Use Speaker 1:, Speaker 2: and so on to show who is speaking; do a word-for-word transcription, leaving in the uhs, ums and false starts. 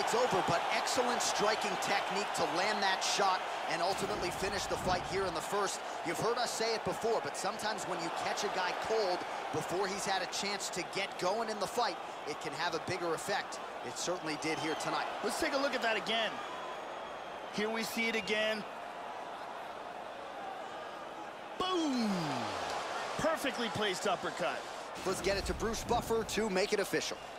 Speaker 1: fight's over, but excellent striking technique to land that shot and ultimately finish the fight here in the first. You've heard us say it before, but sometimes when you catch a guy cold before he's had a chance to get going in the fight, it can have a bigger effect. It certainly did here tonight.
Speaker 2: Let's take a look at that again. Here we see it again. Boom! Perfectly placed uppercut.
Speaker 1: Let's get it to Bruce Buffer to make it official.